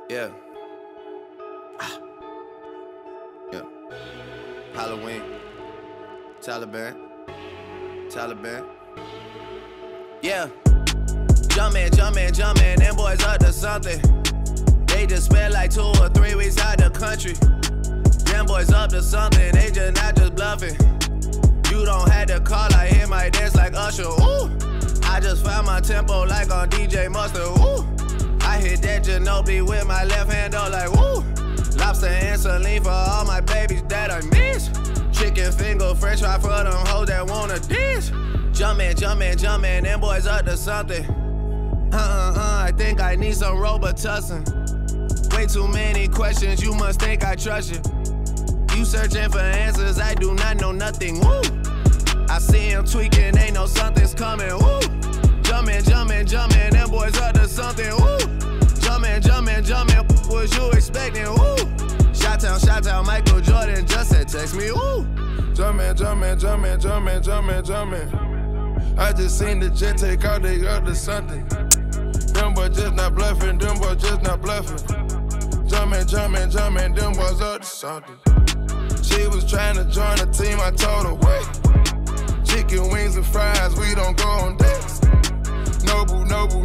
Yeah. Yeah. Halloween. Taliban. Yeah. Jumpin', them boys up to something. They just spent like 2 or 3 weeks out the country. Them boys up to something, they just not just bluffing. You don't have to call, I hear my dance like Usher, ooh. I just found my tempo like on DJ Mustard, ooh. I hit that Ginobili with my left hand, though, like, woo. Lobster and saline for all my babies that I miss. Chicken finger, french fry for them hoes that wanna dish. Jumpin', them boys up to something. I think I need some Robitussin. Way too many questions, you must think I trust you. You searching for answers, I do not know nothing, woo. I see him tweaking, they know something's coming, woo. Jumpin', them boys up to something, woo. Jumpin', what was you expecting, woo? Shot-town, Michael Jordan just said text me, woo. Jumpin'. I just seen the jet take out, they up to something. Them boys just not bluffing, Jumpin', them boys up to something. She was trying to join the team, I told her, wait. Chicken wings and fries, we don't go on dates. Nobu.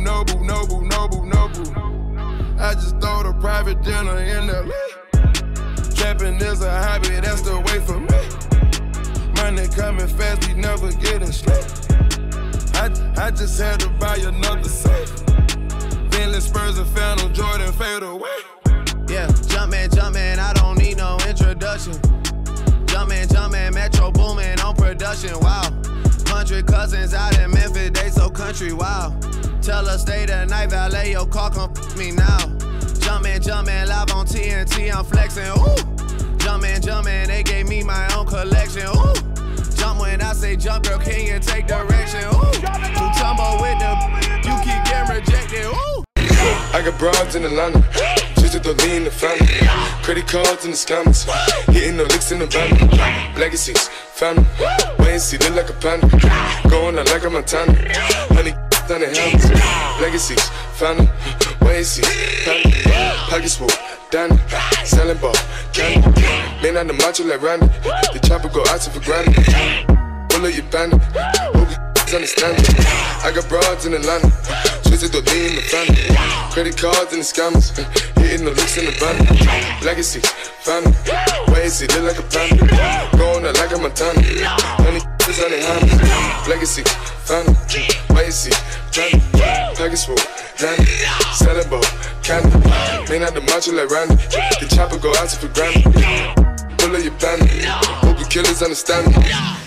I just throw the private dinner in LA. Trapping is a hobby, that's the way for me. Money coming fast, we never getting straight. I just had to buy another safe. Bentley Spurs and Phantom Jordan fade away. Yeah, jumpin', I don't need no introduction. Jumpin', Metro boomin' on production, wow. 100 cousins out in Memphis, they so country, wow. Tell her stay the night, valet your car, come f me now. Jumpin', live on TNT, I'm flexin', ooh. Jumpin', they gave me my own collection, ooh. Jump when I say jump, girl, can you take direction, ooh. You tumble with the, you keep getting rejected, ooh. I got broads in Atlanta, just to lean in the family. Credit cards in the scammers, hitting the licks in the van. Legacies, family, wait and see, look like a panda. Going out like a Montana, honey, down the helmets. Legacies, family, wait and see, family. Pockets full, Danny, selling ball, candy. Man on the macho like Randy, the chopper go out for granted. Pull up your bandit, hope you understand it. I got broads in Atlanta, twisted to lean in the family. Credit cards and the scammers, hitting the looks in the van. Legacy, family, wait and see, look like a panda. Going out like a Montana, honey, is on the helmet. Legacy, family, wait and see, family. Package full, Danny, selling ball, candy. Man out the macho like Randy, the chopper go out for granted. Pull up your bandit, hope the killers understand me.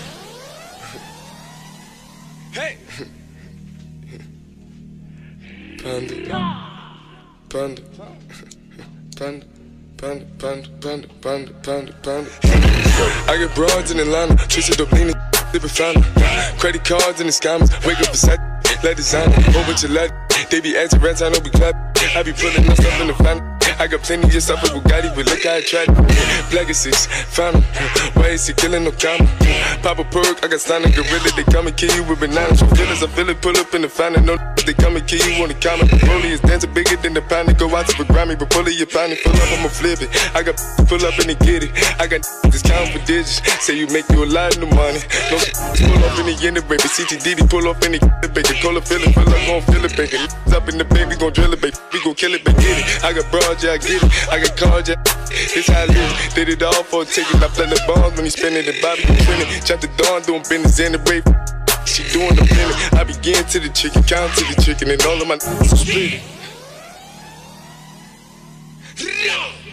Hey! Panda. I get broads in Atlanta, twisted up leaning, dipping family. Credit cards and the scammers, wake up beside, let designer, whole bunch of lad. They be acting rats, I know be clap. I be pulling my stuff in the family. I got plenty of stuff with Bugatti, but look how I tried it. Legacies, family, why is he killing no comma? Pop a perk, I got signed a gorilla, they come and kill you with bananas. For feelings, I feel it, pull up in the family, no they come and kill you on the comment. Rollie is dancing bigger than the pound, go out to the Grammy, but pull it, your pound, pull up, I'ma flip it. I got pull up and they get it. I got discount for digits, say you make you a lot of money. No pull up in the end of baby, CTD, pull up in the baby, call it, fill up, gon' fill it, baby. Up in the baby, gon' drill it, baby, we gon' kill it, baby, get it. I got broad, yeah, I get it. I got cards, yeah, it's how I live. Did it all for a ticket. I play the bombs when he spinning the Bobby, you spinning. Chop the dawn, doing business in the rape. She doing the minute. I begin to the chicken, count to the chicken, and all of my so split.